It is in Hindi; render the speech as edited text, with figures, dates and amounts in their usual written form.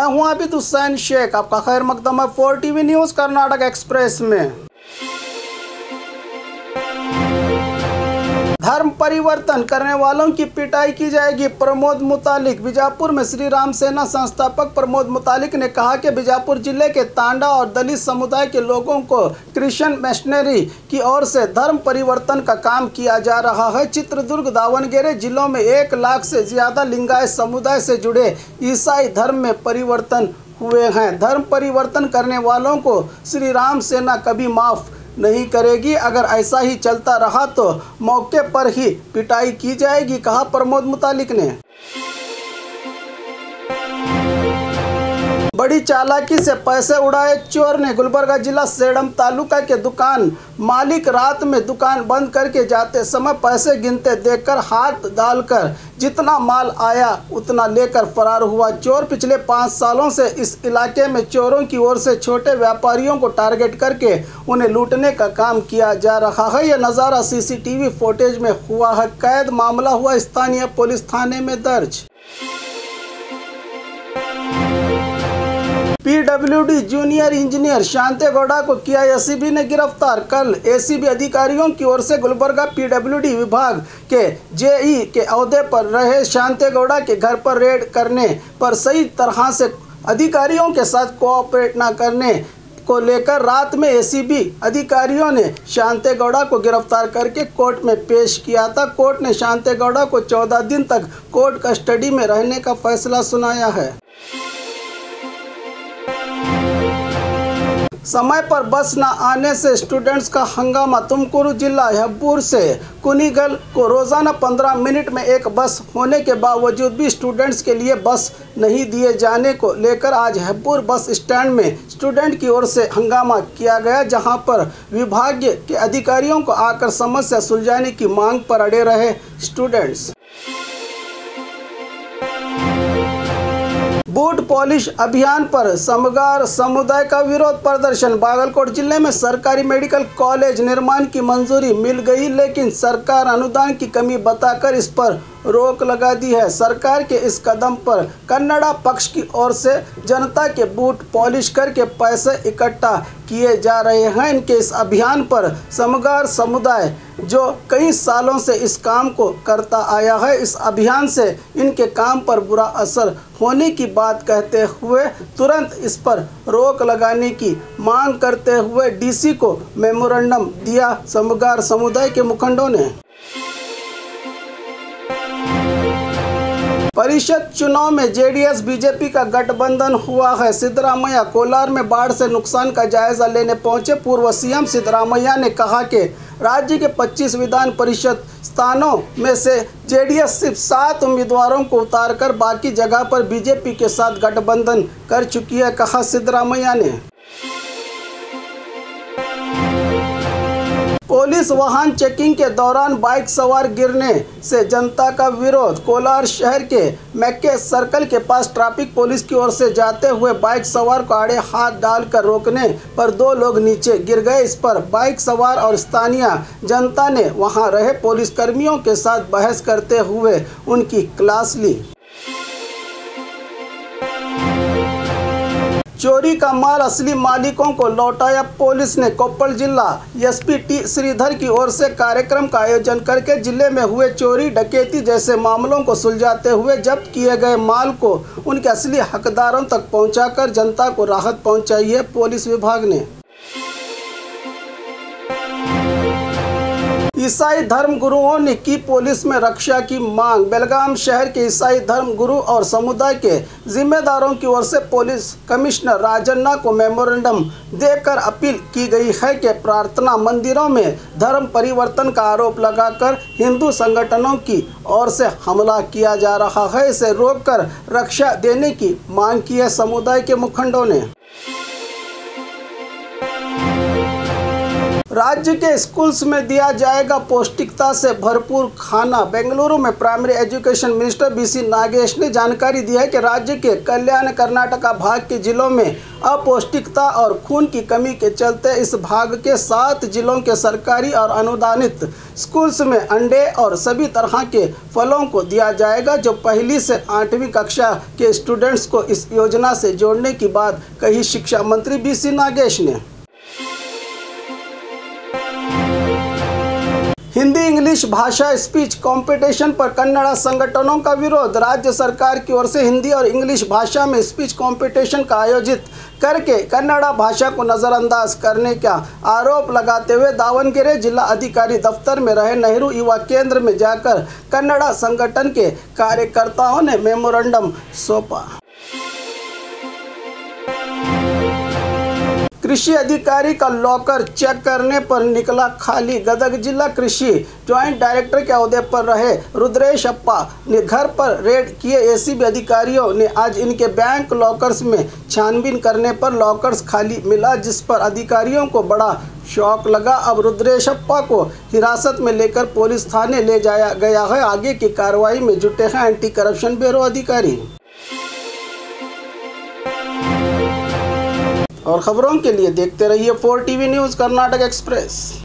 मैं हूं आबिद हुसैन शेख, आपका खैर मकदम है 4 टीवी न्यूज़ कर्नाटक एक्सप्रेस में। धर्म परिवर्तन करने वालों की पिटाई की जाएगी, प्रमोद मुतालिक। बीजापुर में श्री राम सेना संस्थापक प्रमोद मुतालिक ने कहा कि बीजापुर जिले के तांडा और दलित समुदाय के लोगों को क्रिश्चियन मिशनरी की ओर से धर्म परिवर्तन का काम किया जा रहा है। चित्रदुर्ग, दावणगेरे जिलों में 1 लाख से ज्यादा लिंगायत समुदाय से जुड़े ईसाई धर्म में परिवर्तन हुए हैं। धर्म परिवर्तन करने वालों को श्री राम सेना कभी माफ़ नहीं करेगी। अगर ऐसा ही चलता रहा तो मौके पर ही पिटाई की जाएगी, कहा प्रमोद मुतालिक ने। बड़ी चालाकी से पैसे उड़ाए चोर ने। गुलबर्गा जिला सेडम तालुका के दुकान मालिक रात में दुकान बंद करके जाते समय पैसे गिनते देखकर हाथ डालकर जितना माल आया उतना लेकर फरार हुआ चोर। पिछले 5 सालों से इस इलाके में चोरों की ओर से छोटे व्यापारियों को टारगेट करके उन्हें लूटने का काम किया जा रहा है। यह नज़ारा सीसीटीवी फुटेज में हुआ है कैद। मामला हुआ स्थानीय पुलिस थाने में दर्ज। PWD junior engineer Shanti Gowda को किया एसीबी ने गिरफ्तार। कल एसीबी अधिकारियों की ओर से गुलबर्गा पीडब्ल्यूडी विभाग के जेई के ओहदे पर रहे शांति गौड़ा के घर पर रेड करने पर सही तरह से अधिकारियों के साथ कोऑपरेट न करने को लेकर रात में एसीबी अधिकारियों ने शांति गौड़ा को गिरफ्तार करके कोर्ट में पेश किया था। कोर्ट ने शांति गौड़ा को 14 दिन तक कोर्ट कस्टडी में रहने का फैसला सुनाया है। समय पर बस न आने से स्टूडेंट्स का हंगामा। तुमकुरू जिला हेब्बूर से कुनीगल को रोजाना 15 मिनट में एक बस होने के बावजूद भी स्टूडेंट्स के लिए बस नहीं दिए जाने को लेकर आज हेब्बूर बस स्टैंड में स्टूडेंट की ओर से हंगामा किया गया, जहां पर विभाग के अधिकारियों को आकर समस्या सुलझाने की मांग पर अड़े रहे स्टूडेंट्स। बूट पॉलिश अभियान पर समगार समुदाय का विरोध प्रदर्शन। बागलकोट जिले में सरकारी मेडिकल कॉलेज निर्माण की मंजूरी मिल गई, लेकिन सरकार अनुदान की कमी बताकर इस पर रोक लगा दी है। सरकार के इस कदम पर कन्नड़ा पक्ष की ओर से जनता के बूट पॉलिश करके पैसे इकट्ठा किए जा रहे हैं। इनके इस अभियान पर समगार समुदाय जो कई सालों से इस काम को करता आया है, इस अभियान से इनके काम पर बुरा असर होने की बात कहते हुए तुरंत इस पर रोक लगाने की मांग करते हुए डीसी को मेमोरेंडम दिया समगार समुदाय के मुखंडों ने। परिषद चुनाव में जेडीएस बीजेपी का गठबंधन हुआ है। सिद्धरामैया कोलार में बाढ़ से नुकसान का जायजा लेने पहुंचे। पूर्व सीएम सिद्धरामैया ने कहा कि राज्य के 25 विधान परिषद स्थानों में से जेडीएस सिर्फ 7 उम्मीदवारों को उतारकर बाकी जगह पर बीजेपी के साथ गठबंधन कर चुकी है, कहा सिद्धरामैया ने। पुलिस वाहन चेकिंग के दौरान बाइक सवार गिरने से जनता का विरोध। कोलार शहर के मैके सर्कल के पास ट्रैफिक पुलिस की ओर से जाते हुए बाइक सवार को आड़े हाथ डालकर रोकने पर 2 लोग नीचे गिर गए। इस पर बाइक सवार और स्थानीय जनता ने वहां रहे पुलिसकर्मियों के साथ बहस करते हुए उनकी क्लास ली। चोरी का माल असली मालिकों को लौटाया पुलिस ने। कोप्पल जिला एसपी टी श्रीधर की ओर से कार्यक्रम का आयोजन करके जिले में हुए चोरी डकैती जैसे मामलों को सुलझाते हुए जब्त किए गए माल को उनके असली हकदारों तक पहुंचाकर जनता को राहत पहुंचाई है पुलिस विभाग ने। ईसाई धर्म गुरुओं ने की पुलिस में रक्षा की मांग। बेलगाम शहर के ईसाई धर्म गुरु और समुदाय के जिम्मेदारों की ओर से पुलिस कमिश्नर राजन्ना को मेमोरेंडम देकर अपील की गई है कि प्रार्थना मंदिरों में धर्म परिवर्तन का आरोप लगाकर हिंदू संगठनों की ओर से हमला किया जा रहा है, इसे रोककर रक्षा देने की मांग की है समुदाय के मुखंडों ने। राज्य के स्कूल्स में दिया जाएगा पौष्टिकता से भरपूर खाना। बेंगलुरु में primary education minister BC Nagesh ने जानकारी दी है कि राज्य के कल्याण कर्नाटका भाग के जिलों में अपौष्टिकता और खून की कमी के चलते इस भाग के 7 जिलों के सरकारी और अनुदानित स्कूल्स में अंडे और सभी तरह के फलों को दिया जाएगा। जो 1ली से 8वीं कक्षा के स्टूडेंट्स को इस योजना से जोड़ने की बात कही शिक्षा मंत्री बीसी नागेश ने। हिंदी इंग्लिश भाषा स्पीच कंपटीशन पर कन्नड़ा संगठनों का विरोध। राज्य सरकार की ओर से हिंदी और इंग्लिश भाषा में स्पीच कंपटीशन का आयोजित करके कन्नड़ा भाषा को नज़रअंदाज करने का आरोप लगाते हुए दावणगेरे जिला अधिकारी दफ्तर में रहे नेहरू युवा केंद्र में जाकर कन्नड़ा संगठन के कार्यकर्ताओं ने मेमोरेंडम सौंपा। कृषि अधिकारी का लॉकर चेक करने पर निकला खाली। गदग जिला कृषि ज्वाइंट डायरेक्टर के ओहदे पर रहे रुद्रेश अप्पा ने घर पर रेड किए एसीबी अधिकारियों ने आज इनके बैंक लॉकर्स में छानबीन करने पर लॉकर्स खाली मिला, जिस पर अधिकारियों को बड़ा शौक लगा। अब रुद्रेश अप्पा को हिरासत में लेकर पुलिस थाने ले जाया गया है। आगे की कार्रवाई में जुटे हैं एंटी करप्शन ब्यूरो अधिकारी। और खबरों के लिए देखते रहिए 4 टीवी न्यूज़ कर्नाटक एक्सप्रेस।